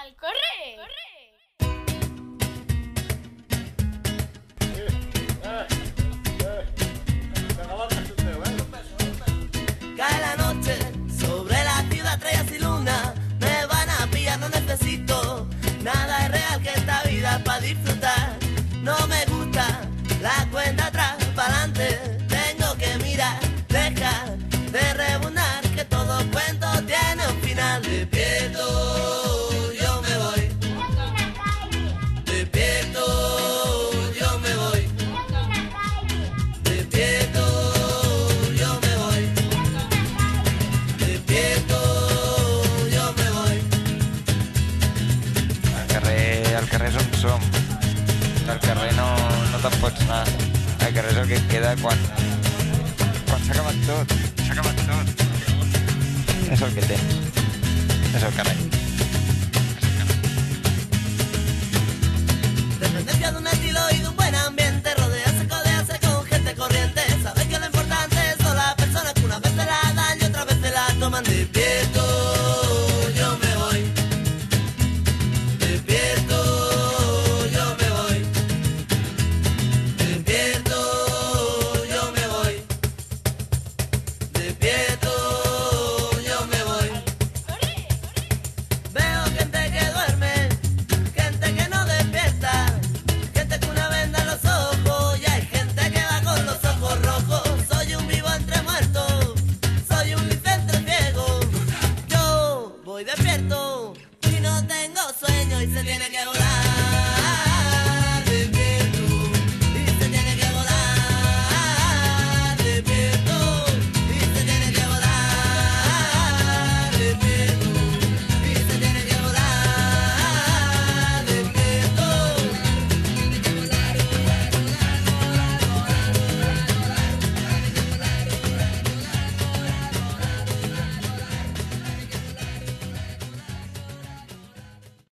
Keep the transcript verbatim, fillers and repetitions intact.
al correr. correr. Cae la noche sobre la ciudad, estrellas y luna. Me van a pillar, no necesito nada es real que esta vida para disfrutar. No me gusta la cuenta atrás, pa'lante tengo que mirar. Deja de rebundar que todo cuento tiene un final. Despierto, yo me voy. Despierto, yo me voy. Despierto, yo me voy. Despierto, yo me voy. Al carrer, al carrer és on som. Al carrer no, no te'n pots anar. Al carrer és el que queda quan, quan s'ha acabat tot. S'ha acabat tot. És el que tens. És el carrer. Dependencia de un estilo y de un buen ambiente. Rodearse, codearse con gente corriente. Sabes que lo importante son las personas que una vez se la dan y otra vez se la toman. Despierto, yo me voy. Despierto, yo me voy. Despierto, yo me voy. Despierto, yo me voy. Veo gente que duerme, gente que no despierta, gente con una venda en los ojos y hay gente que va con los ojos rojos. Soy un vivo entre muertos, soy un lince entre ciegos. Yo voy despierto y no tengo sueño y se tiene que volver.